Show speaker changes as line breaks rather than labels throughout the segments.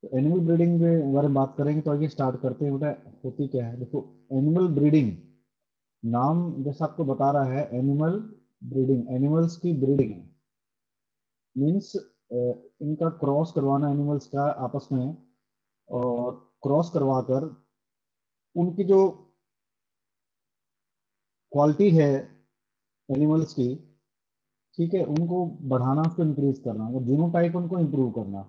Animal breeding के बारे में बात करेंगे तो आगे स्टार्ट करते हैं बेटा। होती क्या है देखो, एनिमल ब्रीडिंग नाम जैसा आपको बता रहा है, एनिमल ब्रीडिंग, एनिमल्स की ब्रीडिंग मीन्स इनका क्रॉस करवाना एनिमल्स का आपस में, और क्रॉस करवाकर उनकी जो क्वालिटी है एनिमल्स की, ठीक है, उनको बढ़ाना, उसको इंक्रीज करना, वो जीनोटाइप उनको इंप्रूव करना।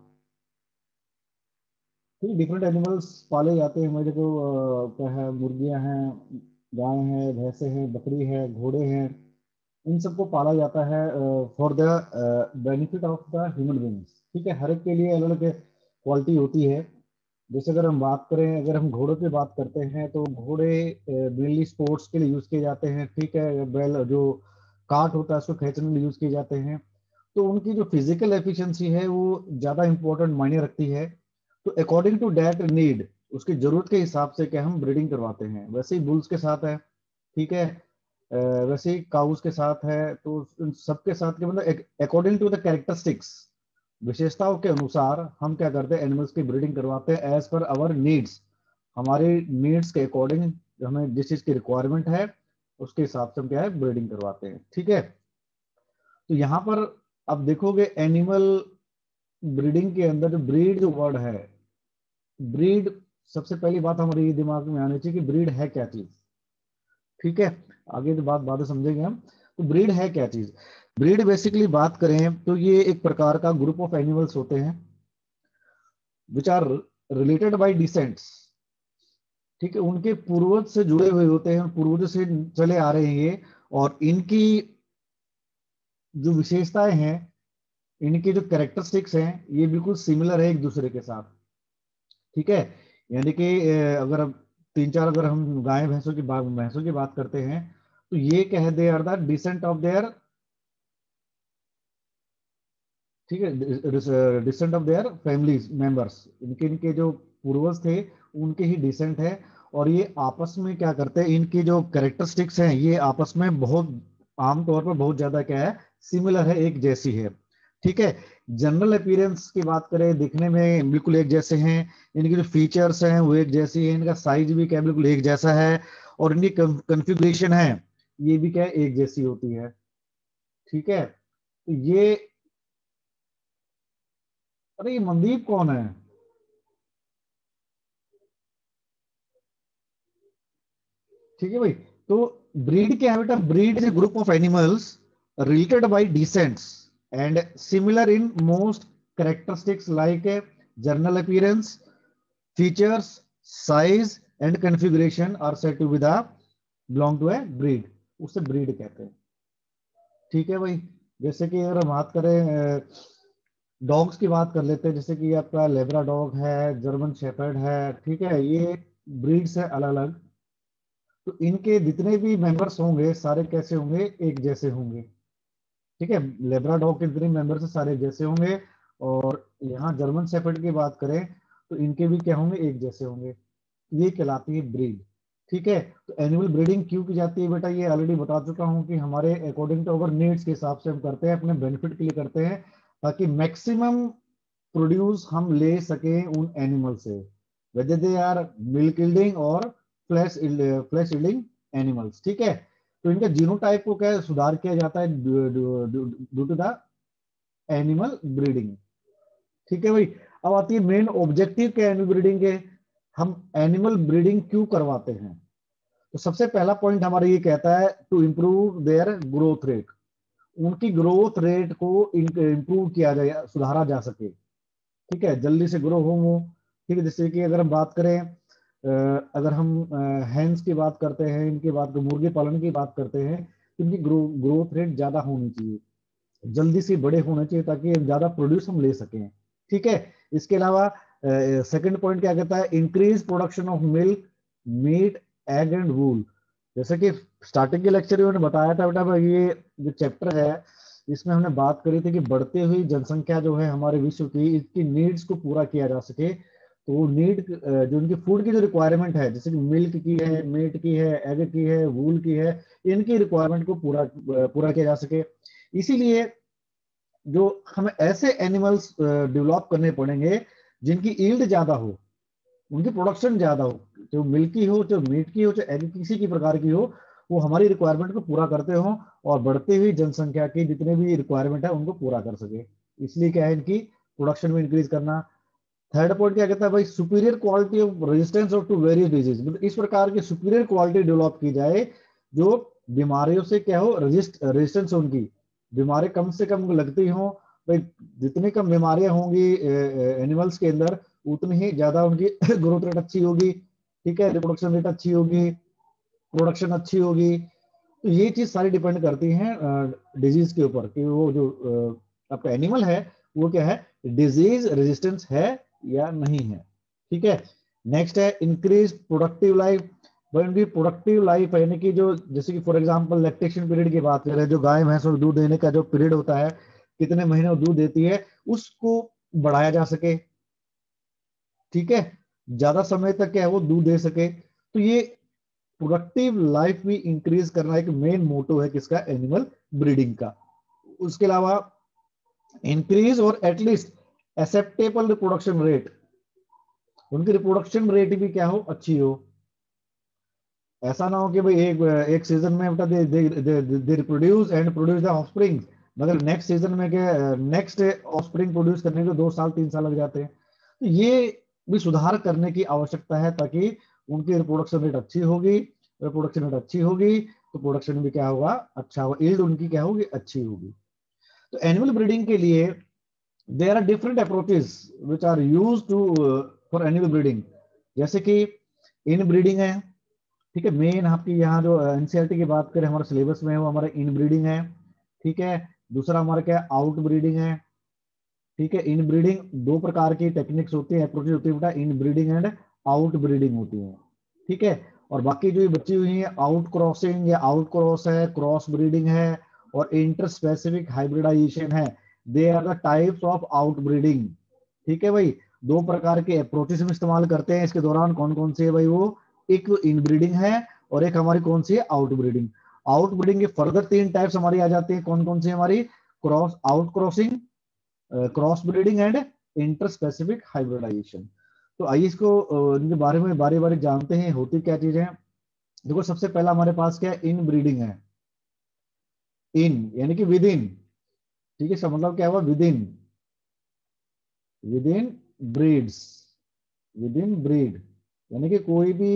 ठीक, डिफरेंट एनिमल्स पाले जाते हैं हमारे को, क्या है, मुर्गियां हैं, गाय हैं, भैंसे हैं, बकरी है, घोड़े हैं, इन सबको पाला जाता है for the benefit of the human beings. ठीक है, हर एक के लिए अलग अलग क्वालिटी होती है। जैसे अगर हम बात करें, अगर हम घोड़ों की बात करते हैं तो घोड़े मेनली स्पोर्ट्स के लिए यूज किए जाते हैं। ठीक है, बैल जो कार्ट होता है उसको खींचने के लिए यूज किए जाते हैं। तो उनकी जो फिजिकल एफिशिएंसी है वो ज्यादा इंपॉर्टेंट मायने रखती है। तो अकॉर्डिंग टू दैट नीड, उसकी जरूरत के हिसाब से क्या हम ब्रीडिंग करवाते हैं। वैसे ही बुल्स के साथ है, ठीक है, वैसे ही काउस के साथ है। तो उन सबके साथ के मतलब अकॉर्डिंग टू द कैरेक्टरिस्टिक्स, विशेषताओं के अनुसार हम क्या करते हैं, एनिमल्स की ब्रीडिंग करवाते हैं एज पर आवर नीड्स। हमारे नीड्स के अकॉर्डिंग, हमें जिस चीज की रिक्वायरमेंट है उसके हिसाब से हम क्या है ब्रीडिंग करवाते हैं। ठीक है, तो यहाँ पर अब देखोगे एनिमल ब्रीडिंग के अंदर जो ब्रीड जो वर्ड है, ब्रीड, सबसे पहली बात हमारे ये दिमाग में आनी चाहिए कि ब्रीड है क्या चीज। ठीक है, आगे तो बात बाद में समझेंगे हम। तो ब्रीड है क्या चीज। ब्रीड बेसिकली बात करें तो ये एक प्रकार का ग्रुप ऑफ एनिमल्स होते हैं which are related by descents. ठीक है, उनके पूर्वज से जुड़े हुए होते हैं, पूर्वज से चले आ रहे हैं ये। और इनकी जो विशेषताएं हैं, इनके जो कैरेक्टरिस्टिक्स हैं, ये बिल्कुल सिमिलर है एक दूसरे के साथ। ठीक है, यानी कि अगर अब तीन चार, अगर हम गाय भैंसों की बात करते हैं तो ये कह they are the descent of their, ठीक है, descent of their families members, इनके इनके जो पूर्वज थे उनके ही डिसेंट है। और ये आपस में क्या करते हैं, इनकी जो कैरेक्टरिस्टिक्स हैं ये आपस में बहुत आमतौर पर बहुत ज्यादा क्या है, सिमिलर है, एक जैसी है। ठीक है, जनरल अपीयरेंस की बात करें, दिखने में बिल्कुल एक जैसे हैं। इनकी जो फीचर्स हैं वो एक जैसी है, इनका साइज भी क्या बिल्कुल एक जैसा है। और इनकी कॉन्फ़िगरेशन है ये भी क्या है, एक जैसी होती है। ठीक है, तो ये, अरे ये मनदीप कौन है। ठीक है भाई, तो ब्रीड क्या है बेटा, breed is a group of animals related by descents and similar in most characteristics like general appearance, features, size and configuration are said to be the belong to a breed. उसे breed कहते हैं। ठीक है भाई, जैसे कि अगर हम बात करें डॉग्स की बात कर लेते हैं, जैसे कि आपका लेब्रा डॉग है, जर्मन शेफर्ड है। ठीक है, ये ब्रीड्स है अलग अलग। तो इनके जितने भी मेंबर्स होंगे सारे कैसे होंगे, एक जैसे होंगे। ठीक है, लेब्रा डॉग के जितने मेंबर्स हैं सारे एक जैसे होंगे। और यहाँ जर्मन शेफर्ड की बात करें तो इनके भी क्या होंगे, एक जैसे होंगे। ये कहलाती है ब्रीड। ठीक है, तो एनिमल ब्रीडिंग क्यों की जाती है बेटा, ये ऑलरेडी बता चुका हूं कि हमारे अकॉर्डिंग टू अवर नीड्स के हिसाब से हम करते हैं, अपने बेनिफिट के लिए करते हैं, ताकि मैक्सिमम प्रोड्यूस हम ले सकें उन एनिमल से, whether they are milk yielding और फ्लैश यील्डिंग एनिमल्स। ठीक है, तो इनका जीनोटाइप को क्या सुधार किया जाता है due to the animal breeding. ठीक है भाई, अब आती है मेन ऑब्जेक्टिव क्या एनिमल ब्रीडिंग के, हम एनिमल ब्रीडिंग क्यों करवाते हैं। तो सबसे पहला पॉइंट हमारा ये कहता है to improve their growth rate, उनकी ग्रोथ रेट को इंप्रूव किया जाए, सुधारा जा सके। ठीक है, जल्दी से ग्रो हो वो। ठीक है, जैसे कि अगर हम बात करें, अगर हम हैंस की बात करते हैं, इनकी बात, मुर्गी पालन की बात करते हैं, तो इनकी ग्रोथ रेट ज्यादा होनी चाहिए, जल्दी से बड़े होने चाहिए, ताकि ज्यादा प्रोड्यूस हम ले सकें। ठीक है, इसके अलावा सेकंड पॉइंट क्या कहता है, increase production of milk, meat, egg and wool. जैसे कि स्टार्टिंग के लेक्चर में मैंने बताया था बेटा भाई, ये जो चैप्टर है इसमें हमने बात करी थी कि बढ़ती हुई जनसंख्या जो है हमारे विश्व की, इसकी नीड्स को पूरा किया जा सके। तो वो नीड, जो उनकी फूड की जो रिक्वायरमेंट है, जैसे कि मिल्क की है, मीट की है, एग की है, वूल की है, इनकी रिक्वायरमेंट को पूरा किया जा सके। इसीलिए जो हमें ऐसे एनिमल्स डेवलप करने पड़ेंगे जिनकी ईल्ड ज्यादा हो, उनकी प्रोडक्शन ज्यादा हो, जो मिल्की हो, जो मीट की हो, चाहे किसी की प्रकार की हो, वो हमारी रिक्वायरमेंट को पूरा करते हो और बढ़ती हुई जनसंख्या की जितने भी रिक्वायरमेंट है उनको पूरा कर सके। इसलिए क्या है, इनकी प्रोडक्शन में इंक्रीज करना। थर्ड पॉइंट क्या कहता है भाई, superior quality of resistance of to various diseases, मतलब इस प्रकार की सुपीरियर क्वालिटी डेवलप की जाए जो बीमारियों से क्या हो, रेजिस्टेंस उनकी, बीमारी कम से कम लगती हो भाई। जितनी कम बीमारियां होंगी एनिमल्स के अंदर, उतनी ही ज्यादा उनकी ग्रोथ रेट अच्छी होगी, ठीक है, रिप्रोडक्शन रेट अच्छी होगी, प्रोडक्शन अच्छी होगी। तो ये चीज सारी डिपेंड करती हैं डिजीज के ऊपर कि वो जो आपका एनिमल है वो क्या है, डिजीज रेजिस्टेंस है या नहीं है। ठीक है, नेक्स्ट है इंक्रीज प्रोडक्टिव लाइफ। उनकी प्रोडक्टिव लाइफ यानी कि जो, जैसे कि फॉर एग्जांपल लैक्टेशन पीरियड की बात करें, जो गाय भैंस और दूध देने का जो पीरियड होता है, कितने महीने वो दूध देती है, उसको बढ़ाया जा सके, ठीक है, ज्यादा समय तक क्या है वो दूध दे सके। तो ये प्रोडक्टिव लाइफ भी इंक्रीज करना एक मेन मोटो है किसका, एनिमल ब्रीडिंग का। उसके अलावा इंक्रीज और एटलीस्ट एक्सेप्टेबल रिप्रोडक्शन रेट, उनकी रिप्रोडक्शन रेट भी क्या हो, अच्छी हो। ऐसा ना हो कि भाई एक एक सीजन में बेटा they reproduce and produce the offspring, मगर नेक्स्ट सीजन में क्या, नेक्स्ट ऑफस्प्रिंग प्रोड्यूस करने के 2 साल 3 साल लग जाते हैं। तो ये भी सुधार करने की आवश्यकता है, ताकि उनकी रिप्रोडक्शन रेट अच्छी होगी, रिप्रोडक्शन रेट अच्छी होगी तो प्रोडक्शन भी क्या होगा, अच्छा होगा, ईल्ड उनकी क्या होगी, अच्छी होगी। तो एनिमल ब्रीडिंग के लिए there are different approaches which are use to for animal breeding. जैसे कि इन ब्रीडिंग है, ठीक है, मेन आपकी यहाँ जो एनसीईआरटी की बात करें हमारे सिलेबस में है वो हमारा इन ब्रीडिंग है, ठीक है। दूसरा हमारा क्या है, आउट ब्रीडिंग है, ठीक है। इन ब्रीडिंग दो प्रकार की टेक्निक्स होती है, अप्रोचेस होती है बेटा, inbreeding and outbreeding होती है, ठीक है। और बाकी जो ये बची हुई है, आउट क्रॉसिंग या आउट क्रॉस है, क्रॉस ब्रीडिंग है और इंटर स्पेसिफिक हाइब्रिडाइजेशन है, they are the types of outbreeding, ठीक है भाई। दो प्रकार के अप्रोचेस हम इस्तेमाल करते हैं इसके दौरान, कौन कौन सी है भाई, वो एक इन ब्रीडिंग है और एक हमारी कौन सी है, आउट ब्रीडिंग। आउट ब्रीडिंग के फर्दर 3 टाइप्स हमारी आ जाती है, कौन कौन सी हमारी, cross outcrossing, cross breeding and interspecific hybridisation. तो आइए इसको इनके बारे में बारी बारी जानते हैं, होती क्या चीजें हैं। देखो सबसे पहला हमारे पास क्या है, इन ब्रीडिंग है। इन यानी कि विद इन, ठीक है, इसका मतलब क्या हुआ, within, within breeds, within breed, यानी कि कोई भी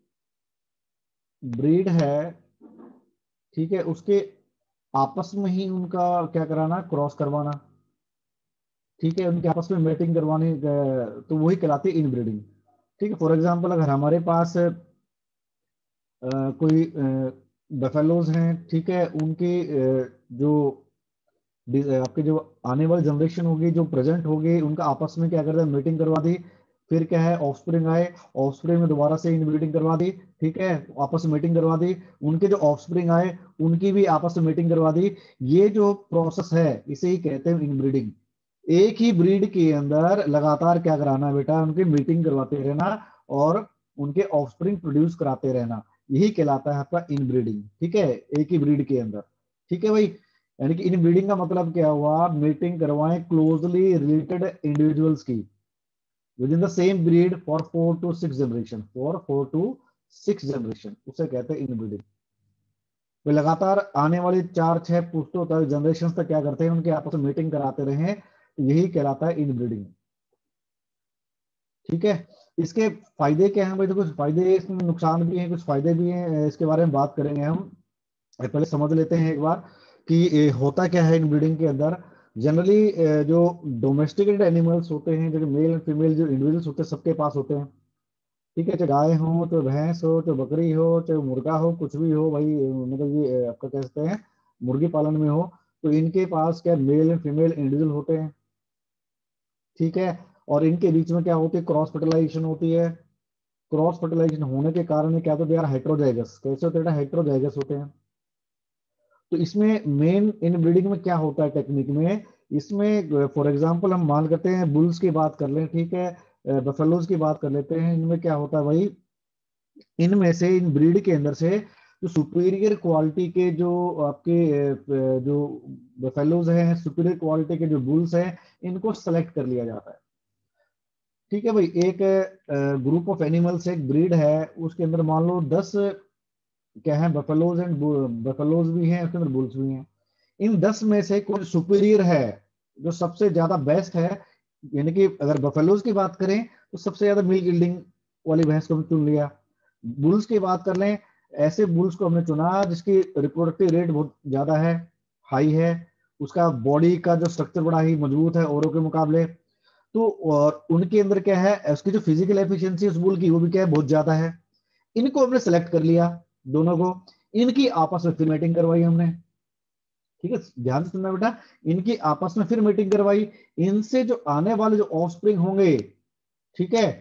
ब्रीड है, ठीक है, उसके आपस में ही उनका क्या कराना, क्रॉस करवाना, ठीक है, उनके आपस में मेटिंग करवानी, तो वही कहलाती है इन ब्रीडिंग, ठीक है। फॉर एग्जांपल अगर हमारे पास कोई बफेलोज हैं, ठीक है, उनकी जो आपके जो आने वाली जनरेशन होगी, जो प्रेजेंट होगी, उनका आपस में क्या करते हैं, मीटिंग करवा दी, फिर क्या है, ऑफस्प्रिंग आए, ऑफस्प्रिंग में दोबारा से इनब्रीडिंग करवा दी, ठीक है, आपस में मीटिंग करवा दी, उनके जो ऑफस्प्रिंग आए उनकी भी आपस में मीटिंग करवा दी। ये जो प्रोसेस है इसे ही कहते हैं इनब्रीडिंग। एक ही ब्रीड के अंदर लगातार क्या कराना है बेटा, उनकी मीटिंग करवाते रहना और उनके ऑफस्प्रिंग प्रोड्यूस कराते रहना, यही कहलाता है आपका इनब्रीडिंग, ठीक है, एक ही ब्रीड के अंदर, ठीक है भाई। यानी कि इन ब्रीडिंग का मतलब क्या हुआ, मीटिंग करवाएं क्लोजली रिलेटेड इंडिविजुअल्स की within the same breed for 4 to 6 generation, for 4 to 6 generation, उसे कहते हैं इन ब्रीडिंग। वे लगातार आने वाली 4 6 पुश्तों तक, जनरेशन तक क्या करते हैं, उनके आपस में मीटिंग कराते रहे, यही कहलाता है इन ब्रीडिंग, ठीक है। इसके फायदे क्या हैं भाई, देखो कुछ फायदे, इसमें नुकसान भी हैं, कुछ फायदे भी हैं, इसके बारे में बात करेंगे हम। पहले समझ लेते हैं एक बार कि होता क्या है इन ब्रीडिंग के अंदर। जनरली जो डोमेस्टिकेटेड एनिमल्स होते हैं, जो मेल एंड फीमेल जो इंडिविजुअल्स होते हैं, सबके पास होते हैं, ठीक है, चाहे गाय हो, चाहे भैंस हो, चाहे बकरी हो, चाहे मुर्गा हो, कुछ भी हो भाई, मतलब ये आपका कह सकते हैं मुर्गी पालन में हो, तो इनके पास क्या मेल एंड फीमेल इंडिविजुअल होते हैं, ठीक है। और इनके बीच में क्या होती है, क्रॉस फर्टिलाइजेशन होती है। क्रॉस फर्टिलाइजेशन होने के कारण क्या होता है यार, हेट्रोजाइगस, कैसे होते हैं, हेट्रोजाइगस होते हैं। तो इसमें मेन इन ब्रीडिंग में क्या होता है टेक्निक में, इसमें फॉर एग्जांपल हम मान करते हैं बुल्स की बात कर लें, ठीक है, बफेलोज की बात कर लेते हैं, इनमें क्या होता है भाई, इनमें से इन ब्रीड के अंदर से जो सुपीरियर क्वालिटी के जो आपके जो बफेलोज हैं, सुपीरियर क्वालिटी के जो बुल्स हैं, इनको सेलेक्ट कर लिया जाता है। ठीक है भाई, एक ग्रुप ऑफ एनिमल्स, एक ब्रीड है, उसके अंदर मान लो 10 क्या है, बफेलोज एंड बफेलोज भी हैं, उसके अंदर बुल्स भी हैं। इन 10 में से कोई सुपीरियर है, जो सबसे ज्यादा बेस्ट है, यानी कि अगर बफेलोज की बात करें तो सबसे ज्यादा मिल्क यील्डिंग वाली भैंस को हमने चुन लिया। बुल्स की बात कर लें, ऐसे बुल्स को हमने चुना जिसकी रिप्रोडक्टिव रेट बहुत ज्यादा है, हाई है, उसका बॉडी का जो स्ट्रक्चर बड़ा ही मजबूत है औरों के मुकाबले। तो और उनके अंदर क्या है, उसकी जो फिजिकल एफिशिएंसी उस बुल की वो भी क्या है, बहुत ज्यादा है। इनको हमने सेलेक्ट कर लिया, दोनों को, इनकी आपस में फिर मीटिंग करवाई हमने। ठीक है, ध्यान से सुनना बेटा, इनकी आपस में फिर मीटिंग करवाई। इनसे जो आने वाले जो ऑफस्प्रिंग होंगे, ठीक है,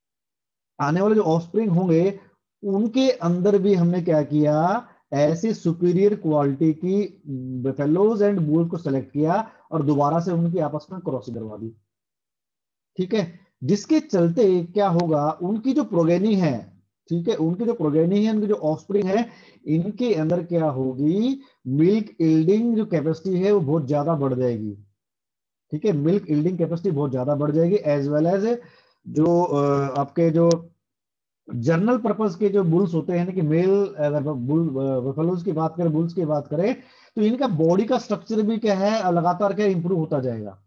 आने वाले जो ऑफस्प्रिंग होंगे, उनके अंदर भी हमने क्या किया, ऐसी सुपीरियर क्वालिटी की बेफेलोज एंड बुल को सेलेक्ट किया और दोबारा से उनकी आपस में क्रॉसिंग करवा दी। ठीक है, जिसके चलते क्या होगा, उनकी जो प्रोगेनी है, ठीक है, उनकी जो प्रोगेनी है, उनकी जो ऑफस्प्रिंग है, इनके अंदर क्या होगी, मिल्क इल्डिंग जो कैपेसिटी है वो बहुत ज्यादा बढ़ जाएगी। ठीक है, मिल्क इल्डिंग कैपेसिटी बहुत ज्यादा बढ़ जाएगी, एज वेल एज जो आपके जो जर्नल पर्पस के जो बुल्स होते हैं, कि मेल, अगर बुल बफेलोज की बात करें, बुल्स की बात करें, तो इनका बॉडी का स्ट्रक्चर भी क्या है, लगातार क्या इंप्रूव होता जाएगा,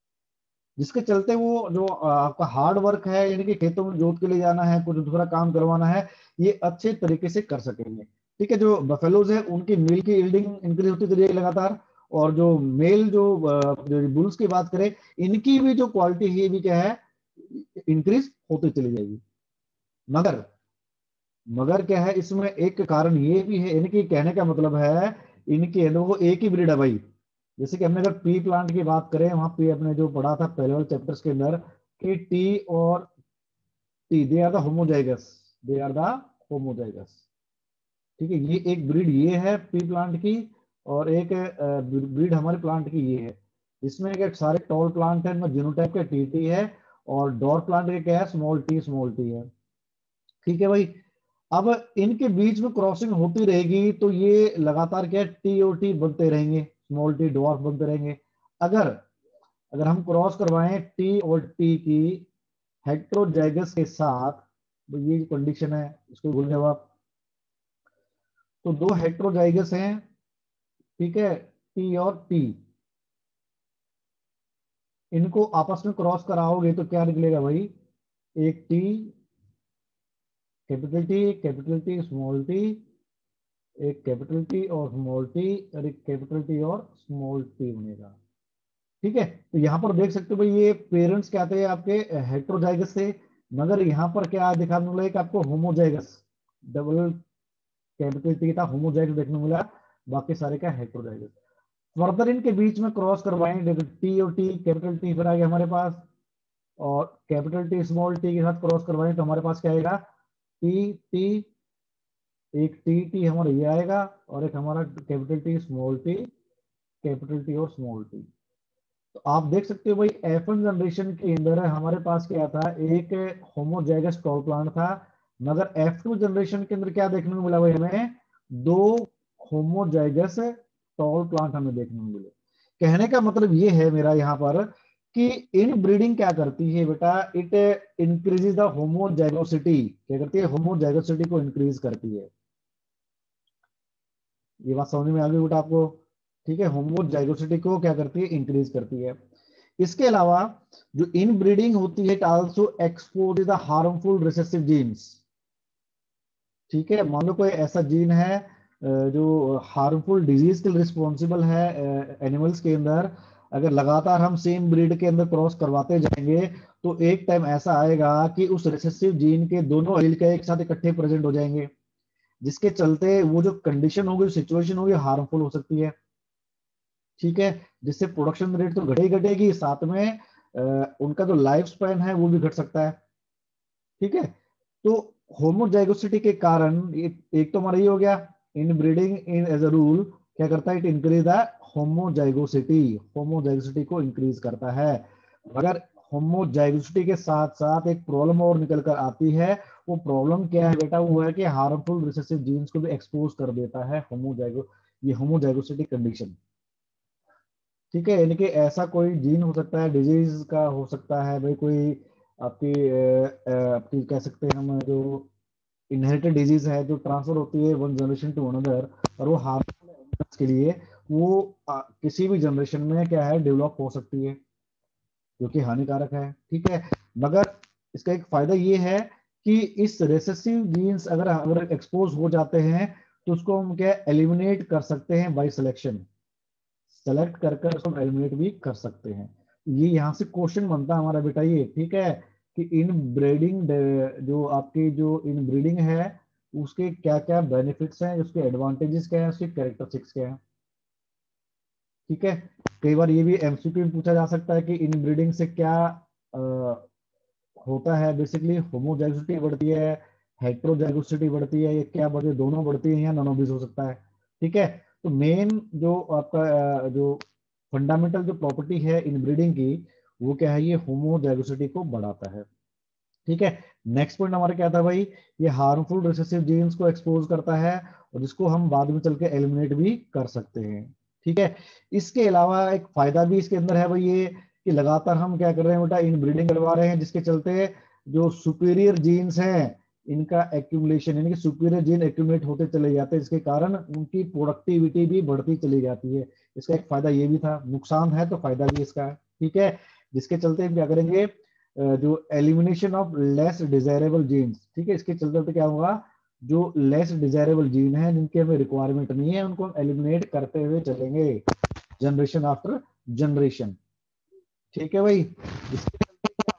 जिसके चलते वो जो आपका हार्ड वर्क है, यानी कि खेतों में जोत के लिए जाना है, कुछ दूसरा काम करवाना है, ये अच्छे तरीके से कर सकेंगे। ठीक है, जो बफेलोज है उनकी मिल की यील्डिंग इंक्रीज होती चली जाएगी लगातार, और जो मेल जो बुल्स की बात करें, इनकी भी जो क्वालिटी है ये भी क्या है, इंक्रीज होती चली जाएगी। मगर मगर क्या है, इसमें एक कारण ये भी है, यानी कि कहने का मतलब है, इनके अंदर वो एक ही ब्रीड है भाई। जैसे कि हमने अगर पी प्लांट की बात करें, वहां पे अपने जो पढ़ा था पहले वाले चैप्टर्स के अंदर, कि टी और T, they are the homozygous, they are the homozygous. ठीक है, ये एक ब्रीड ये है पी प्लांट की, और एक ब्रीड हमारे प्लांट की ये है, जिसमें क्या सारे टॉल प्लांट है, इनमें जीनोटाइप का टी टी है, और डॉर प्लांट का क्या है, स्मॉल टी है। ठीक है भाई, अब इनके बीच में क्रॉसिंग होती रहेगी, तो ये लगातार क्या है, टी और टी बनते रहेंगे, स्मॉल टी डॉर्फ बनते रहेंगे। अगर अगर हम क्रॉस करवाएं टी और टी की हेट्रोजाइगस के साथ, तो ये कंडीशन है, इसको भूल जाओ आप। तो दो हेट्रोजाइगस हैं, ठीक है, टी और टी, इनको आपस में क्रॉस कराओगे तो क्या निकलेगा भाई, एक T, capital T small T, एक कैपिटल टी और स्मॉल टी, और एक कैपिटल टी और स्मॉल टी बनेगा। ठीक है, तो यहां पर देख सकते हो भाई, ये पेरेंट्स क्या थे आपके, हेट्रोजाइगस थे, मगर यहाँ पर क्या दिखाने मिला, एक आपको होमोजाइगस, डबल कैपिटल टी था, होमोजाइगस देखने मिला, बाकी सारे क्या हेट्रोजाइगस। फर्दर इनके बीच में क्रॉस करवाएं, टी और टी, कैपिटल टी फिर आ गया हमारे पास, और कैपिटल टी स्मॉल टी के साथ क्रॉस करवाएं तो हमारे पास क्या आएगा, टी टी, एक टी टी हमारा ये आएगा, और एक हमारा capital T small T, capital T और स्मॉल टी। तो आप देख सकते हो भाई, F1 जनरेशन के अंदर हमारे पास क्या था, एक होमोजाइगस टॉल प्लांट था, मगर F2 जनरेशन के अंदर क्या देखने को मिला भाई, हमें दो होमोजाइगस टॉल प्लांट हमें देखने को मिले। कहने का मतलब ये है मेरा यहाँ पर, कि इन ब्रीडिंग क्या करती है बेटा, इट इंक्रीजेस द होमोजाइगोसिटी, क्या करती है, होमोजाइगोसिटी को इंक्रीज करती है। ये बात समझ में आ गई बेटा आपको। ठीक है, होमोजाइगोसिटी को क्या करती है, इंक्रीज करती है। इसके अलावा जो इन ब्रीडिंग होती है, it also expose the harmful recessive genes. ठीक है, मान लो कोई ऐसा जीन है जो हार्मफुल डिजीज के लिए रिस्पॉन्सिबल है एनिमल्स के अंदर, अगर लगातार हम सेम ब्रीड के अंदर क्रॉस करवाते जाएंगे, तो एक टाइम ऐसा आएगा कि उस रिसेसिव जीन के दोनों एलील का एक साथ इकट्ठे प्रेजेंट हो जाएंगे, जिसके चलते वो जो कंडीशन होगी, सिचुएशन होगी, हार्मफुल हो सकती है। ठीक है, जिससे प्रोडक्शन रेट तो घटे ही घटेगी, साथ में उनका जो लाइफ स्पैन है वो भी घट सकता है। ठीक है, तो होमोजाइगोसिटी के कारण एक तो हमारा ये हो गया, inbreeding in as a rule क्या करता है, it increase the homozygosity, homozygosity को इंक्रीज करता है। मगर होमोजाइगोसिटी के साथ साथ एक प्रॉब्लम और निकल कर आती है। वो प्रॉब्लम क्या है बेटा, वो है कि हार्मफुल रिसेसिव जीन्स को भी एक्सपोज कर देता है ये होमोजाइगोसिटी कंडीशन। ठीक है, यानी कि ऐसा कोई जीन हो सकता है, डिजीज का हो सकता है भाई, कोई आपकी कह सकते हैं हम, जो इनहेरिटेड डिजीज है जो ट्रांसफर होती है वन जनरेशन टू अनदर, और वो हार्मफुल के लिए वो किसी भी जनरेशन में क्या है डेवलप हो सकती है, जो कि हानिकारक है। ठीक है, मगर इसका एक फायदा ये है कि इस रेसेसिव जीन्स अगर अगर एक्सपोज हो जाते हैं तो उसको हम क्या एलिमिनेट कर सकते हैं बाय सिलेक्शन, सेलेक्ट कर कर उसको एलिमिनेट भी कर सकते हैं। ये यहाँ से क्वेश्चन बनता है हमारा बेटा ये, ठीक है, कि इन ब्रीडिंग, जो आपकी जो इन ब्रीडिंग है उसके क्या क्या बेनिफिट्स हैं, उसके एडवांटेजेस क्या है, उसके कैरेक्टरिस्टिक्स क्या है। ठीक है, कई बार ये भी एमसीक्यू में पूछा जा सकता है कि इन ब्रीडिंग से क्या अ, होता है। बेसिकली होमोजाइगोसिटी बढ़ती है, हेटेरोजाइगोसिटी बढ़ती है, ये क्या बढ़ती है, दोनों बढ़ती है या नॉन ऑब्वियस हो सकता है। ठीक है, तो मेन जो आपका जो फंडामेंटल जो प्रॉपर्टी है इन ब्रीडिंग की, वो क्या है, ये होमोजाइगोसिटी को बढ़ाता है। ठीक है, नेक्स्ट पॉइंट हमारा क्या था भाई, ये हार्मफुल रिसेसिव जीन्स को एक्सपोज करता है और जिसको हम बाद में चल के एलिमिनेट भी कर सकते हैं। ठीक है, इसके अलावा एक फायदा भी इसके अंदर है भाई ये, कि लगातार हम क्या कर रहे हैं बेटा, इन ब्रीडिंग करवा रहे हैं, जिसके चलते जो सुपीरियर जीन्स हैं इनका एक्यूमुलेशन, यानी कि सुपीरियर जीन एक्यूमुलेट होते चले जाते हैं, जिसके कारण उनकी प्रोडक्टिविटी भी बढ़ती चली जाती है। इसका एक फायदा ये भी था, नुकसान है तो फायदा भी इसका है। ठीक है, जिसके चलते हम क्या करेंगे, जो elimination of less desirable genes, ठीक है, इसके चलते क्या होगा, जो लेस डिजायरेबल जीन है जिनकी हमें रिक्वायरमेंट नहीं है उनको हम एलिमिनेट करते हुए चलेंगे जनरेशन आफ्टर जनरेशन। ठीक है भाई, इसके चलते क्या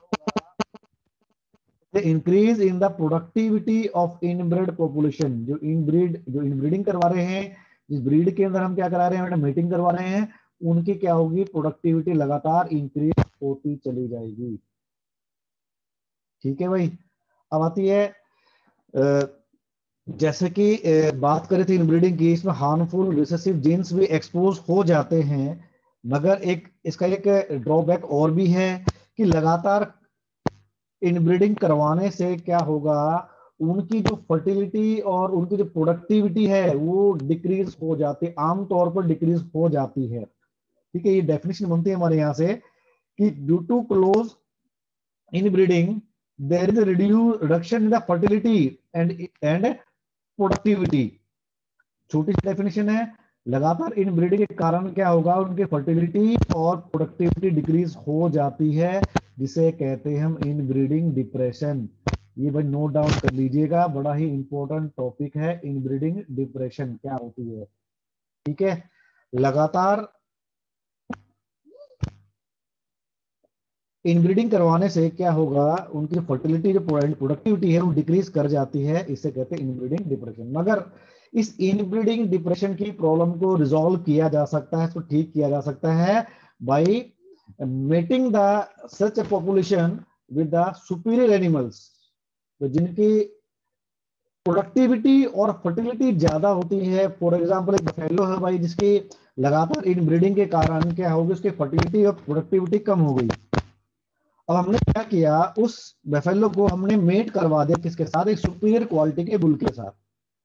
होगा, increase in the productivity of inbred population, जो इनब्रीडिंग करवा रहे हैं, जिस ब्रीड के अंदर हम क्या करा रहे हैं, मीटिंग करवा रहे हैं, उनकी क्या होगी, प्रोडक्टिविटी लगातार इंक्रीज होती चली जाएगी। ठीक है भाई, अब आती है जैसे कि बात करें थे इनब्रीडिंग की, इसमें हार्मफुल रिसेसिव जीन्स भी एक्सपोज हो जाते हैं, मगर एक इसका एक ड्रॉबैक और भी है कि लगातार इनब्रीडिंग करवाने से क्या होगा, उनकी जो फर्टिलिटी और उनकी जो प्रोडक्टिविटी है वो डिक्रीज हो जाती है, आमतौर पर डिक्रीज हो जाती है। ठीक है, ये डेफिनेशन बनती है हमारे यहाँ से कि due to close inbreeding there is reduction in the fertility and productivity. छोटी सी डेफिनेशन है, लगातार इन ब्रीडिंग के कारण क्या होगा, उनके फर्टिलिटी और प्रोडक्टिविटी डिक्रीज हो जाती है, जिसे कहते हैं हम इन ब्रीडिंग डिप्रेशन। ये भाई नोट डाउन कर लीजिएगा, बड़ा ही इंपॉर्टेंट टॉपिक है, इन ब्रीडिंग डिप्रेशन क्या होती है। ठीक है, लगातार इनब्रीडिंग करवाने से क्या होगा, उनकी फर्टिलिटी जो प्रोडक्टिविटी है वो डिक्रीज कर जाती है, इसे कहते हैं इनब्रीडिंग डिप्रेशन। मगर इस इनब्रीडिंग डिप्रेशन की प्रॉब्लम को रिजॉल्व किया जा सकता है, इसको ठीक किया जा सकता है by mating the such population with the superior animals, तो जिनकी प्रोडक्टिविटी और फर्टिलिटी ज्यादा होती है। फॉर एग्जांपल एक बफेलो है भाई, जिसकी लगातार इनब्रीडिंग के कारण क्या होगी, उसकी फर्टिलिटी और प्रोडक्टिविटी कम हो गई। अब हमने क्या किया, उस बेफेलो को हमने मेट करवा दिया किसके साथ, एक सुपीरियर क्वालिटी के बुल के साथ।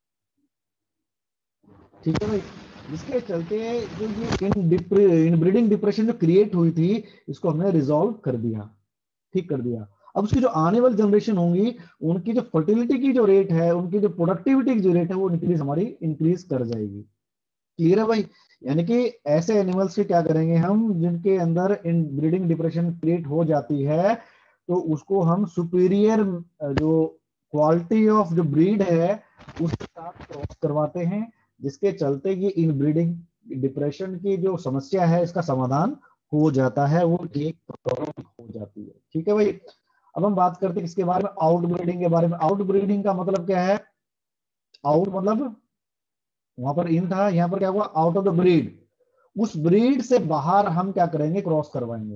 ठीक है भाई, जिसके चलते जो ये इन ब्रीडिंग डिप्रेशन जो क्रिएट हुई थी, इसको हमने रिजॉल्व कर दिया, ठीक कर दिया। अब उसकी जो आने वाली जनरेशन होंगी, उनकी जो फर्टिलिटी की जो रेट है, उनकी जो प्रोडक्टिविटी की जो रेट है, वो इंक्रीज कर जाएगी। क्लियर है भाई, यानी कि ऐसे एनिमल्स के क्या करेंगे हम, जिनके अंदर इन ब्रीडिंग डिप्रेशन क्रिएट हो जाती है, तो उसको हम सुपीरियर जो क्वालिटी ऑफ जो ब्रीड है उसके साथ क्रॉस करवाते हैं, जिसके चलते ये इन ब्रीडिंग डिप्रेशन की जो समस्या है इसका समाधान हो जाता है, वो एक प्रॉब्लम हो जाती है। ठीक है भाई, अब हम बात करते हैं इसके बारे में, आउट ब्रीडिंग के बारे में। आउट ब्रीडिंग का मतलब क्या है, आउट मतलब वहां पर इन था, यहां पर क्या हुआ, आउट ऑफ द ब्रीड, उस ब्रीड से बाहर हम क्या करेंगे, क्रॉस करवाएंगे।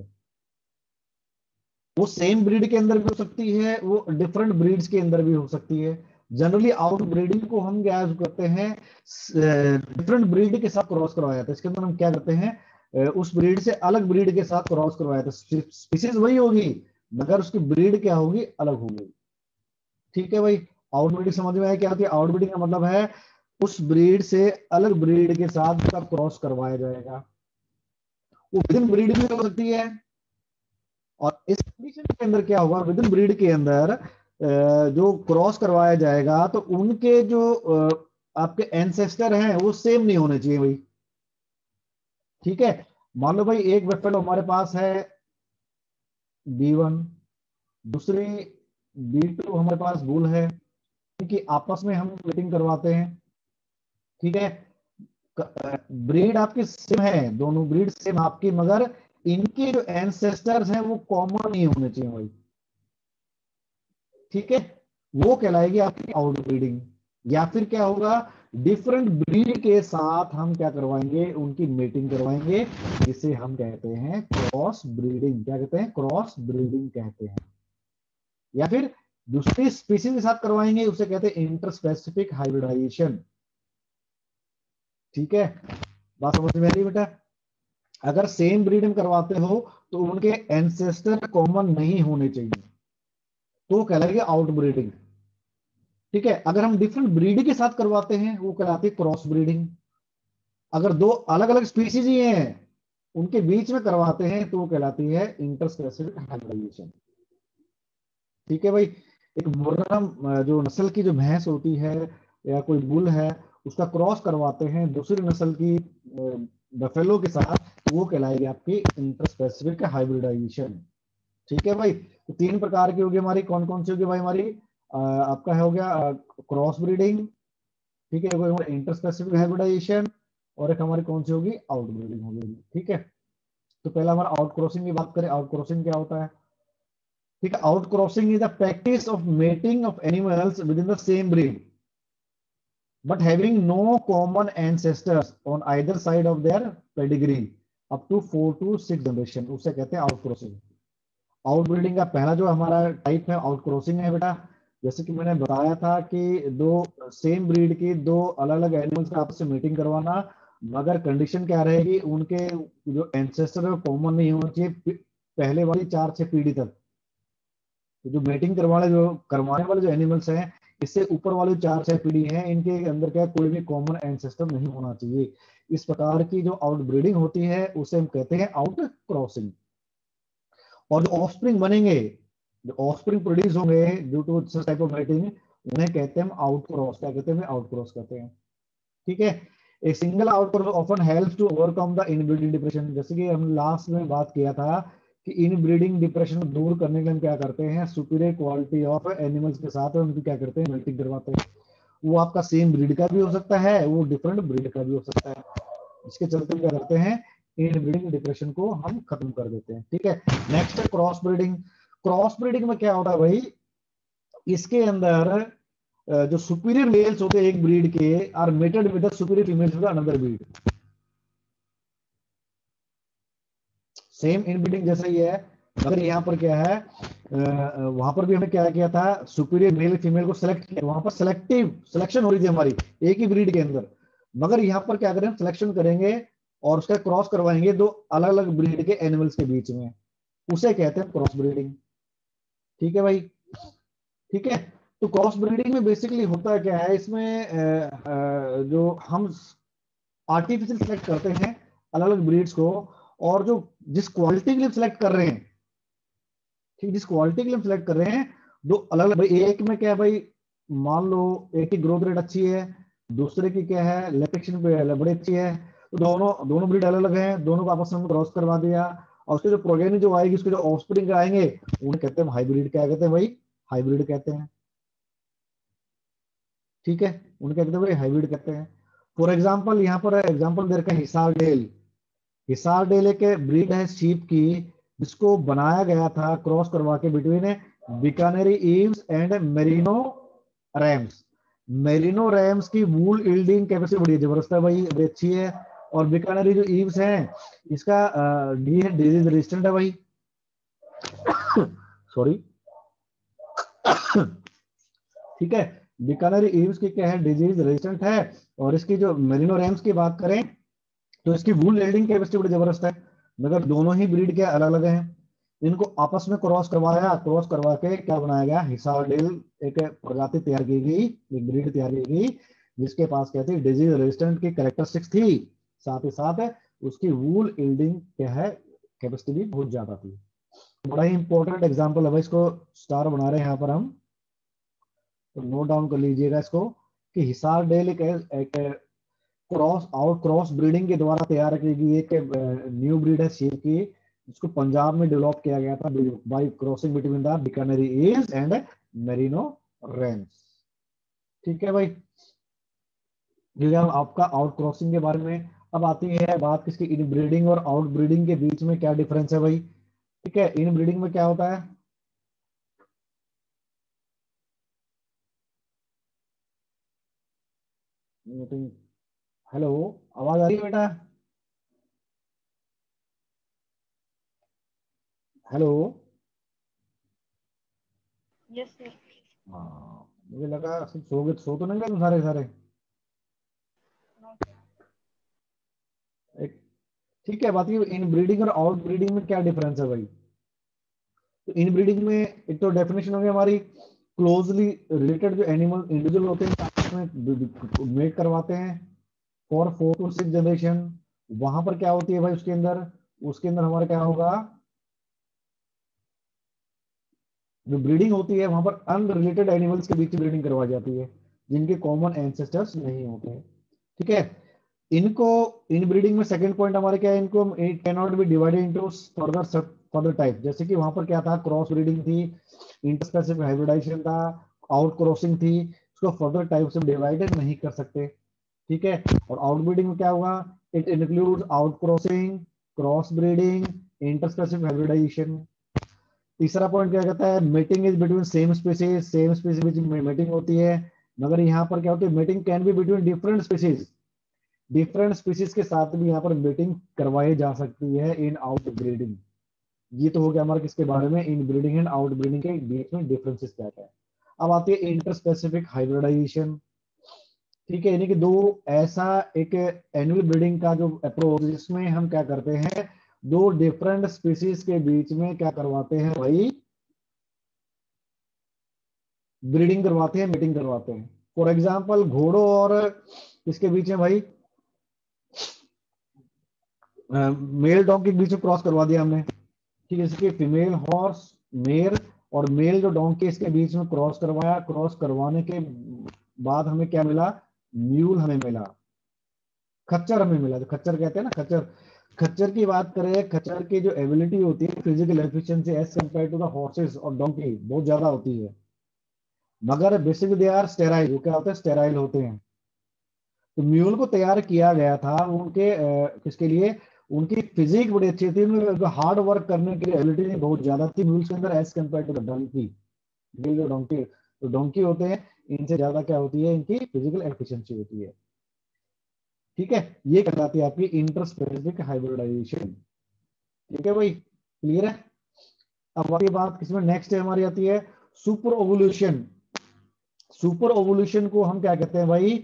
वो सेम ब्रीड के अंदर भी हो सकती है, वो डिफरेंट ब्रीड्स के अंदर भी हो सकती है। जनरली आउट ब्रीडिंग को हम क्या करते हैं, डिफरेंट ब्रीड के साथ क्रॉस करवाया जाता है। इसके अंदर हम क्या करते हैं, उस ब्रीड से अलग ब्रीड के साथ क्रॉस करवाया जाता है, स्पीसीज वही होगी मगर उसकी ब्रीड क्या होगी, अलग होगी। ठीक है भाई, आउटब्रीडिंग समझ में आया क्या होती है। आउटब्रीडिंग का मतलब है उस ब्रीड से अलग ब्रीड के साथ क्रॉस करवाया जाएगा। वो विद इन ब्रीड भी हो सकती है, और इस कंडीशन के अंदर क्या होगा, विद इन ब्रीड के अंदर जो क्रॉस करवाया जाएगा तो उनके जो आपके एंसेस्टर हैं वो सेम नहीं होने चाहिए भाई। ठीक है, मान लो भाई एक बफेलो हमारे पास है B1, दूसरी B2 हमारे पास बुल है, क्योंकि आपस में हम मीटिंग करवाते हैं। ठीक है, ब्रीड आपकी सेम है, दोनों ब्रीड सेम आपकी, मगर इनके जो एंसेस्टर्स हैं वो कॉमन नहीं होने चाहिए भाई। ठीक है, वो कहलाएगी आपकी आउटब्रीडिंग। या फिर क्या होगा, डिफरेंट ब्रीड के साथ हम क्या करवाएंगे, उनकी मीटिंग करवाएंगे, जिसे हम कहते हैं क्रॉस ब्रीडिंग। क्या कहते हैं, क्रॉस ब्रीडिंग कहते हैं। या फिर दूसरी स्पीसीज के साथ करवाएंगे, उसे कहते हैं इंटरस्पेसिफिक हाइब्रिडाइजेशन। ठीक है, बात समझ में आ रही है बेटा। अगर सेम ब्रीड में करवाते हो तो उनके एंसेस्टर कॉमन नहीं होने चाहिए, तो कहलाएगी आउटब्रीडिंग। ठीक है, अगर हम डिफरेंट ब्रीड के साथ करवाते हैं वो कहलाती है क्रॉस ब्रीडिंग। अगर दो अलग अलग स्पीसीज ही हैं उनके बीच में करवाते हैं तो वो कहलाती है इंटरस्पेसिफिक हाइब्रिडाइजेशन। ठीक है भाई, एक मुर्राम जो नस्ल की जो भैंस होती है या कोई बुल है, उसका क्रॉस करवाते हैं दूसरी नस्ल की बफेलो के साथ, तो वो कहलाएगी आपकी इंटरस्पेसिफिक हाइब्रिडाइजेशन। ठीक है भाई, तो तीन प्रकार की होगी हमारी, कौन कौन सी होगी भाई हमारी, आपका है हो गया क्रॉस ब्रीडिंग, ठीक है, इंटरस्पेसिफिक हाइब्रिडाइजेशन, और एक हमारी कौन सी होगी, आउट ब्रीडिंग होगी। ठीक है, तो पहला हमारा आउट क्रॉसिंग की बात करें, आउट क्रॉसिंग क्या होता है। ठीक है, outcrossing is the practice of mating of animals within the same breed but having no common ancestors on either side of their pedigree up to 4 to 6 generation, उसे कहते हैं out crossing. Out breeding का पहला जो हमारा type है out crossing है बेटा, जैसे कि मैंने बताया था कि दो सेम ब्रीड की दो अलग अलग एनिमल्स का आपस में मीटिंग करवाना, मगर कंडीशन क्या रहेगी, उनके जो एंसेस्टर है कॉमन नहीं होना चाहिए पहले वाली 4 6 पीढ़ी तक। तो जो मीटिंग करवाने वाले जो एनिमल्स हैं, इससे ऊपर वाले 4 6 पीढ़ी हैं, इनके अंदर क्या कोई भी कॉमन एंसेस्टर नहीं होना चाहिए। इस प्रकार की जो आउट ब्रीडिंग होती है उसे हम कहते हैं आउट क्रॉसिंग। और जो ऑफस्प्रिंग बनेंगे, जो ऑफस्प्रिंग प्रोड्यूस होंगे due to this type of meeting, उन्हें कहते हैं आउट क्रॉस। क्या कहते हैं, आउट क्रॉस कहते हैं। ठीक है, a single output often helps to overcome the inbreeding depression. जैसे कि हम लास्ट में बात किया था कि इनब्रीडिंग डिप्रेशन दूर करने के लिए हम क्या करते हैं, सुपीरियर क्वालिटी ऑफ एनिमल्स के साथ उनकी क्या करते हैं, मीटिंग करवाते हैं। वो आपका सेम ब्रीड का भी हो सकता है, वो डिफरेंट ब्रीड का भी हो सकता है। इसके चलते हम क्या करते हैं, इनब्रीडिंग डिप्रेशन को हम खत्म कर देते हैं। ठीक है, नेक्स्ट है क्रॉस ब्रीडिंग। क्रॉस ब्रीडिंग में क्या होता है भाई, इसके अंदर जो सुपीरियर मेल्स होते हैं एक ब्रीड के are mated with the superior females of another breed. Same inbreeding जैसा ही है, मगर यहाँ पर क्या है, वहां पर भी हमें क्या किया था, सुपीरियर मेल फीमेल को सेलेक्ट किया, वहां पर सेलेक्टिव सिलेक्शन हो रही थी हमारी एक ही ब्रीड के अंदर। मगर यहाँ पर क्या करें, सिलेक्शन करेंगे और उसका क्रॉस करवाएंगे दो अलग अलग ब्रीड के एनिमल्स के बीच में, उसे कहते हैं क्रॉस ब्रीडिंग। ठीक है भाई, ठीक है। तो क्रॉस ब्रीडिंग में बेसिकली होता क्या है, इसमें जो हम आर्टिफिशियल सेलेक्ट करते हैं अलग अलग ब्रीड्स को, और जो जिस क्वालिटी के लिए सिलेक्ट कर रहे हैं, ठीक, जिस क्वालिटी के लिए हम सिलेक्ट कर रहे हैं, दो अलग अलग भाई, एक में क्या है भाई, मान लो एक की ग्रोथ रेट अच्छी है, दूसरे की क्या है लेपेक्शन पे बड़ी अच्छी है, तो दोनों दोनों ब्रीड अलग अलग हैं, दोनों को आपस में क्रॉस करवा दिया, और उसके जो प्रोगेनी जो आएगी, उसके जो ऑफस्प्रिंग आएंगे, उन्हें कहते हैं हाइब्रिड। क्या कहते हैं भाई, हाइब्रिड कहते हैं। ठीक है, उन्हें क्या कहते हैं भाई, हाइब्रिड कहते हैं। फॉर एग्जाम्पल यहाँ पर एग्जाम्पल दे रखा है हिसार डेल। हिसार डेल एक ब्रीड है शीप की, जिसको बनाया गया था क्रॉस करवा के between Bikaneri ewes and merino rams. Merino rams की वूल यील्डिंग कैपेसिटी बड़ी जबरदस्त है भाई, बड़ी अच्छी है। और बीकानेरी जो ईव्स है, इसका डी है डिजीज रेजिस्टेंट है भाई। सॉरी। ठीक है, बीकानेरी ईव्स की क्या है, डिजीज रेजिस्टेंट है। और इसकी जो मेरिनो रैम्स की बात करें तो इसकी वूल यील्डिंग कैपेसिटी बड़ी जबरदस्त है, मगर दोनों ही ब्रीड के अलग अलग हैं। इनको आपस में क्रॉस करवाया, क्रॉस करवा के क्या बनाया गया, हिसार डेल एक प्रजाति तैयार की गई, एक ब्रीड तैयार की गई, जिसके पास क्या थी, डिजीज रेजिस्टेंट की कैरेक्टरिस्टिक्स थी, साथ ही साथ उसकी वूल यील्डिंग क्या है, कैपेसिटी भी बहुत ज्यादा थी। बड़ा ही इंपॉर्टेंट एग्जांपल है भाई, इसको स्टार बना रहे हैं यहाँ पर हम, तो नोट डाउन कर लीजिएगा इसको, कि हिसार डेल एक क्रॉस ब्रीडिंग के द्वारा तैयार की गई एक न्यू ब्रीड है शेर की, जिसको पंजाब में डेवलप किया गया था by crossing between the Bikaneri ewes and merino rams. ठीक है भाई, क्योंकि हम आपका आउट क्रॉसिंग के बारे में, अब आती है बात किसकी, इन ब्रीडिंग और आउट ब्रीडिंग के बीच में क्या डिफरेंस है भाई। ठीक है, इन ब्रीडिंग में क्या होता है, हेलो, आवाज आ रही है बेटा, हेलो।
Yes sir.
हाँ मुझे लगा सब सो तो नहीं गए तुम सारे सारे। एक, ठीक है, बात ये इन ब्रीडिंग और आउट ब्रीडिंग में क्या डिफरेंस है भाई। तो इन ब्रीडिंग में एक तो डेफिनेशन हो गई हमारी, क्लोजली रिलेटेड जो एनिमल इंडिविजुअल होते हैं आपस में मेट करवाते हैं फॉर 4 to 6 जनरेशन। वहां पर क्या होती है भाई, उसके अंदर हमारा क्या होगा, जो ब्रीडिंग होती है वहां पर अनरिलेटेड एनिमल्स के बीच ब्रीडिंग करवाई जाती है, जिनके कॉमन एंसेस्टर्स नहीं होते हैं। ठीक है, इनको इन ब्रीडिंग में सेकंड पॉइंट हमारे क्या है, इनको it can not be divided into further type, जैसे कि वहां पर क्या था, क्रॉस ब्रीडिंग थी, इंटरस्पेसिफिक हाइब्रिडाइजेशन था, आउट क्रॉसिंग थी, उसको फर्दर टाइप से डिवाइडेड नहीं कर सकते। ठीक है, और आउट ब्रीडिंग में क्या हुआ, it includes outcrossing, cross breeding, interspecific hybridisation. तीसरा पॉइंट क्या कहता है, meeting is between same species बीच में मीटिंग होती है, मगर यहाँ पर क्या होती है, meeting can be between different species के साथ भी यहाँ पर मीटिंग करवाई जा सकती है इन आउट ब्रीडिंग। ये तो हो गया हमारे किसके बारे में, inbreeding and outbreeding के बीच में डिफरेंसेस क्या क्या है। अब आती है इंटरस्पेसिफिक हाइब्रिडाइजेशन। ठीक है, यानी कि दो ऐसा एक एनुअल ब्रीडिंग का जो अप्रोच, जिसमें हम क्या करते हैं, दो डिफरेंट स्पीसीज के बीच में क्या करवाते हैं भाई, ब्रीडिंग करवाते हैं, मीटिंग करवाते हैं। फॉर एग्जाम्पल घोड़ों और इसके बीच में भाई, मेल डॉग के बीच में क्रॉस करवा दिया हमने। ठीक है, इसके फीमेल हॉर्स मेल और मेल जो डोंकी इसके बीच में क्रॉस करवाया, क्रॉस करवाने के बाद हमें क्या मिला, म्यूल हमें मिला, खच्चर हमें मिला, जो खच्चर कहते हैं ना, खच्चर। खच्चर की बात करें, खच्चर की जो एबिलिटी होती है physical efficiency as compare to the horses और डोंकी बहुत ज्यादा होती है, मगर बेसिकली दे आर स्टेराइल, वो क्या होते हैं, स्टेराइल होते हैं। तो म्यूल को तैयार किया गया था उनके किसके लिए, उनकी फिजिक बड़ी अच्छी थी, हार्ड वर्क करने की एबिलिटी बहुत ज्यादा थी म्यूल्स के अंदर as compare to the donkey. ये जो डोंकी, तो डोंकी होते हैं, इनसे ज्यादा क्या होती है, इनकी फिजिकल एफिशिएंसी होती है। ठीक है, ये कहलाती है आपकी इंटरस्पेसिफिक हाइब्रिडाइजेशन। ठीक है भाई, क्लियर है। अब आपकी बात किसमें नेक्स्ट है हमारी आती है, सुपर ओवोल्यूशन। सुपर ओवोल्यूशन को हम क्या कहते हैं भाई,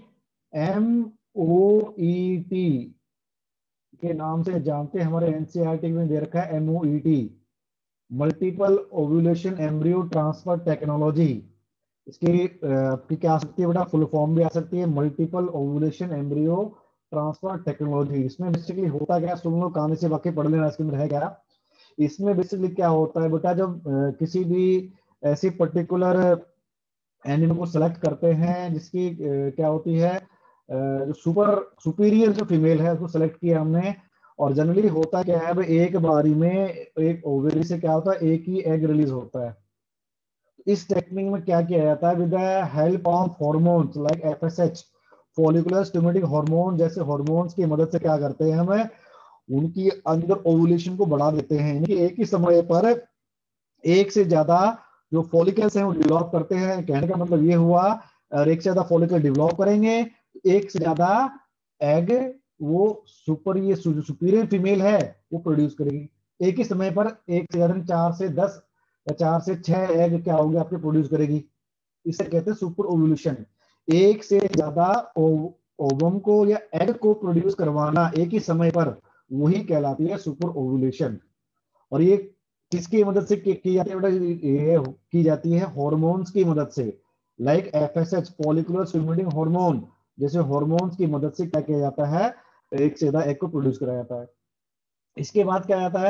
MOET के नाम से जानते हैं, हमारे एनसीईआरटी में दे रखा है MOET, multiple ovulation embryo transfer technology. इसकी आपकी क्या आ सकती है बेटा, फुल फॉर्म भी आ सकती है, multiple ovulation embryo transfer technology. इसमें बेसिकली होता क्या, तुम लोग कहानी से बाकी पढ़ लेना, इसके अंदर है क्या। इसमें बेसिकली क्या होता है बेटा, जब किसी भी ऐसी पर्टिकुलर एनिमल को सेलेक्ट करते हैं जिसकी क्या होती है, जो सुपीरियर जो फीमेल है उसको सेलेक्ट किया हमने, और जनरली होता क्या है भाई, एक बारी में एक ओवरी से क्या होता है, एक ही एग रिलीज होता है। इस टेक्निक में क्या किया जाता है, with the help of hormones like FSH, follicular stimulating hormone जैसे हॉर्मोन्स की मदद से क्या करते हैं, हमें उनकी अंदर ओवुलेशन को बढ़ा देते हैं, यानी कि एक ही समय पर एक से ज्यादा जो फॉलिकल्स हैं वो डेवलप करते हैं। कहने का मतलब ये हुआ, और एक से ज्यादा फॉलिकल डेवलप करेंगे, एक से ज्यादा एग वो ये सुपीरियर फीमेल है वो प्रोड्यूस करेगी एक ही समय पर, एक से ज्यादा 4 से 10 या 4 से 6 एग क्या होंगे आपके प्रोड्यूस करेगी। इसे कहते हैं सुपर ओव्यूलेशन। एक से ज्यादा ओवम को या एग को प्रोड्यूस करवाना एक ही समय पर, वही कहलाती है सुपर ओव्यूलेशन। और ये किसकी मदद से की जाती है बेटा, ये की जाती है हॉर्मोन्स की मदद से, like FSH follicular stimulating hormone जैसे हॉर्मोन्स की मदद से क्या किया जाता है, एक से ज्यादा एग को प्रोड्यूस कराया जाता है। इसके बाद क्या आता है,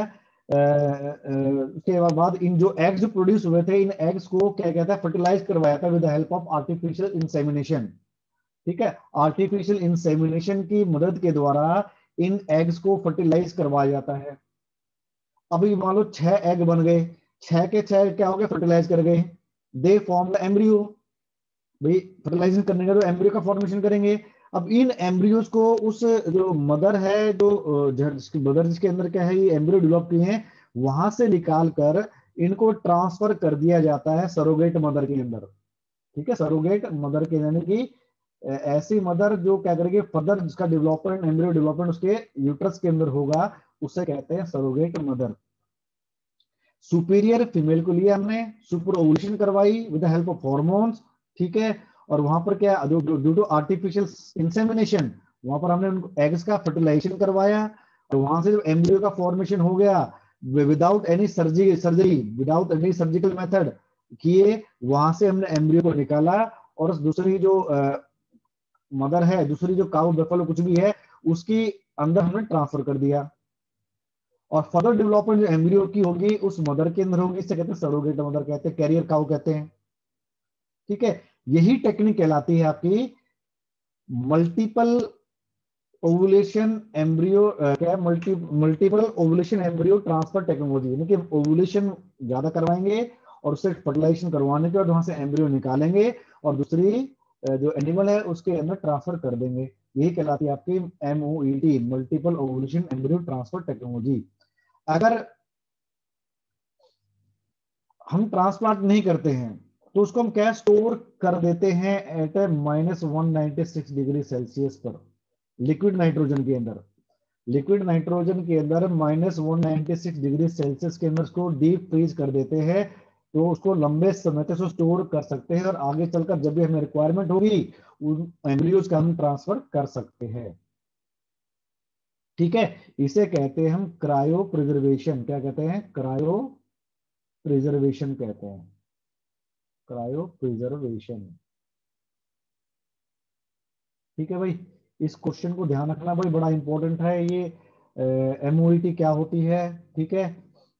उसके बाद इन जो एग्स प्रोड्यूस हुए थे, इन एग्स को क्या कहता है, फर्टिलाइज करवाया था with the help of artificial insemination. ठीक है, आर्टिफिशियल इंसेमिनेशन की मदद के द्वारा इन एग्स को फर्टिलाइज करवाया जाता है। अभी मान लो 6 एग बन गए, 6 के 6 क्या हो गए, फर्टिलाइज कर गए, दे फॉर्म द एम्ब्रियो। भाई फर्टिलाइजेशन करने का तो एम्ब्रियो का फॉर्मेशन करेंगे। अब इन एम्ब्रियोज को उस जो मदर है, जो जिसकी मदर जिसके अंदर क्या है ये एम्ब्रियो डेवलप किए हैं, वहां से निकाल कर इनको ट्रांसफर कर दिया जाता है सरोगेट मदर के अंदर। ठीक है, सरोगेट मदर के, यानी कि ऐसी मदर जो क्या करेगी, फर्दर जिसका डेवलपमेंट, एम्ब्रियो डेवलपमेंट उसके यूट्रस के अंदर होगा, उसे कहते हैं सरोगेट मदर। सुपीरियर फीमेल को लिया हमने, सुपर ओवुलेशन करवाई with the help of hormones. ठीक है, और वहां पर क्या, ड्यू टू आर्टिफिशियल इंसेमिनेशन, वहां पर हमने उनको एग्स का फर्टिलाइजेशन करवाया, और वहां से जो एम्ब्रियो का फॉर्मेशन हो गया without any surgery, without any surgical method किए, वहां से हमने एम्ब्रियो को निकाला, और दूसरी जो मदर है, दूसरी जो काउ बफेलो कुछ भी है, उसकी अंदर हमने ट्रांसफर कर दिया, और फर्दर डेवलपमेंट जो एम्ब्रियो की होगी उस मदर के अंदर होगी, इसे कहते हैं सरोगेट मदर, कहते हैं कैरियर काउ कहते हैं। ठीक है, यही टेक्निक कहलाती है आपकी मल्टीपल ओवुलेशन एम्ब्रियो, क्या multiple ovulation embryo transfer technology, यानी कि ओवुलेशन ज्यादा करवाएंगे और उससे फर्टिलाइजेशन करवाने के बाद वहां से एम्ब्रियो निकालेंगे, और दूसरी जो एनिमल है उसके अंदर ट्रांसफर कर देंगे। यही कहलाती है आपकी MOET, multiple ovulation embryo transfer technology. अगर हम ट्रांसप्लांट नहीं करते हैं तो उसको हम क्या स्टोर कर देते हैं एट ए -196 डिग्री सेल्सियस पर, लिक्विड नाइट्रोजन के अंदर। लिक्विड नाइट्रोजन के अंदर -196 डिग्री सेल्सियस के अंदर उसको डीप फ्रीज कर देते हैं, तो उसको लंबे समय तक स्टोर कर सकते हैं, और आगे चलकर जब भी हमें रिक्वायरमेंट होगी उन एम्ब्रियोज का हम ट्रांसफर कर सकते हैं। ठीक है, इसे कहते हैं हम क्रायो प्रिजर्वेशन। क्या कहते हैं, क्रायो प्रिजर्वेशन कहते हैं, क्रायो प्रिजर्वेशन। ठीक है भाई, इस क्वेश्चन को ध्यान रखना भाई, बड़ा इंपॉर्टेंट है ये। MOET क्या होती है। ठीक है,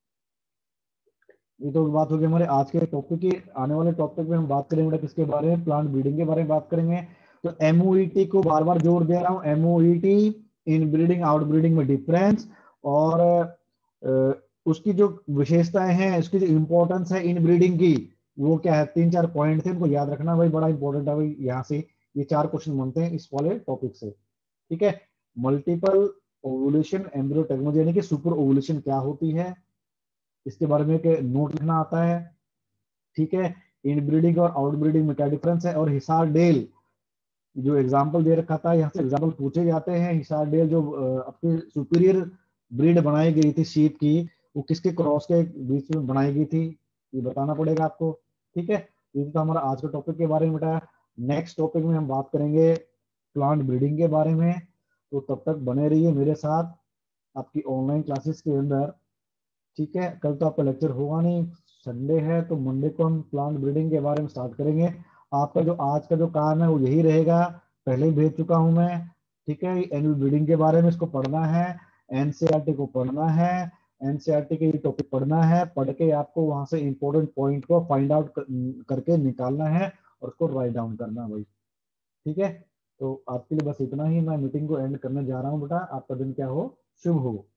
ये तो बात होगी हमारे आज के टॉपिक की। आने वाले टॉपिक में हम बात करेंगे किसके बारे में, प्लांट ब्रीडिंग के बारे में बात करेंगे। तो MOET को बार बार जोर दे रहा हूँ, MOET inbreeding outbreeding में डिफरेंस, और उसकी जो विशेषताएं हैं, उसकी जो इंपॉर्टेंस है इन ब्रीडिंग की, वो क्या है, 3-4 पॉइंट थे, उनको याद रखना भाई, बड़ा इंपॉर्टेंट है भाई। यहाँ से ये 4 क्वेश्चन बनते हैं इस वाले टॉपिक से। ठीक है, मल्टीपल ओवुलेशन एम्ब्रियो टेक्नोलॉजी, यानी कि सुपर ओवुलेशन क्या होती है, इसके बारे में एक नोट लिखना आता है। ठीक है, इन ब्रीडिंग और आउट ब्रीडिंग में क्या डिफरेंस है, और हिसार डेल जो एग्जाम्पल दे रखा था, यहाँ से एग्जाम्पल पूछे जाते हैं। हिसार डेल जो अपनी सुपीरियर ब्रीड बनाई गई थी शीप की, वो किसके क्रॉस के बीच में बनाई गई थी, ये बताना पड़ेगा आपको। ठीक है, ये तो हमारा आज के टॉपिक के बारे में बेटा। नेक्स्ट टॉपिक में हम बात करेंगे प्लांट ब्रीडिंग के बारे में, तो तब तक बने रहिए मेरे साथ आपकी ऑनलाइन क्लासेस के अंदर। ठीक है, कल तो आपका लेक्चर होगा नहीं, संडे है, तो मंडे को हम प्लांट ब्रीडिंग के बारे में स्टार्ट करेंगे। आपका जो आज का जो काम है वो यही रहेगा, पहले ही भेज चुका हूं मैं। ठीक है, एनुअल ब्रीडिंग के बारे में इसको पढ़ना है, NCERT को पढ़ना है, NCERT के टॉपिक पढ़ना है, पढ़ के आपको वहां से इंपॉर्टेंट पॉइंट को फाइंड आउट करके निकालना है, और उसको राइट डाउन करना है भाई। ठीक है, तो आपके लिए बस इतना ही, मैं मीटिंग को एंड करने जा रहा हूँ बेटा, आपका दिन क्या हो, शुभ हो।